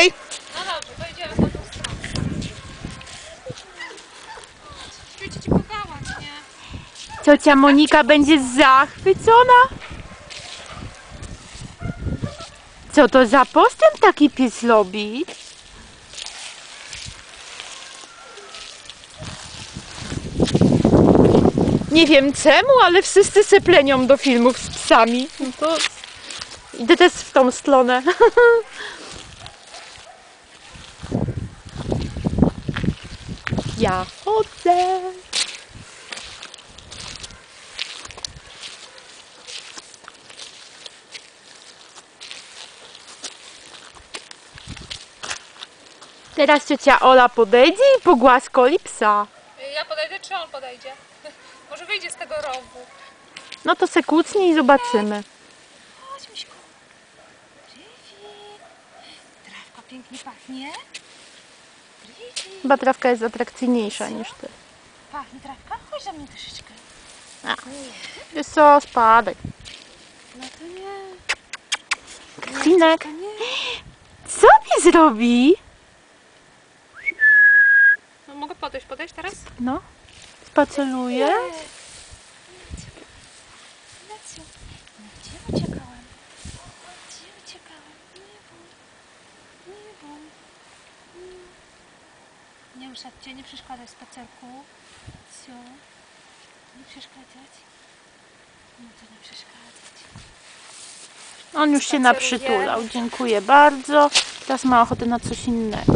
Okej. No dobrze, to idziemy w tą stronę. Świecie ci pogałać, nie? Ciocia Monika będzie zachwycona. Co to za postęp taki pies robi? Nie wiem czemu, ale wszyscy se plenią do filmów z psami. No to idę też w tą stronę. Ja chodzę. Teraz ciocia Ola podejdzie i pogłaskoli psa. Ja podejdę, czy on podejdzie? Może wyjdzie z tego rowu. No to se kucnij i zobaczymy. Chodź, Miśku. Привет. Trawka pięknie pachnie. Привет. Chyba trawka jest atrakcyjniejsza niż ty. Pachnie trawka? Chodź za mnie troszeczkę. A. Wiesz co, spadaj. No to nie. Krwinek. To nie. Co mi zrobi? No, mogę podejść teraz? No, spaceruje. Nacio, gdzie uciekałem? Gdzie uciekałem? Nie bój. Nie usiadźcie, nie przeszkadzaj w spacerku. Cio, nie przeszkadzać. No to nie przeszkadzać. On już się Spaceruje. naprzytulał. Dziękuję bardzo. Teraz ma ochotę na coś innego.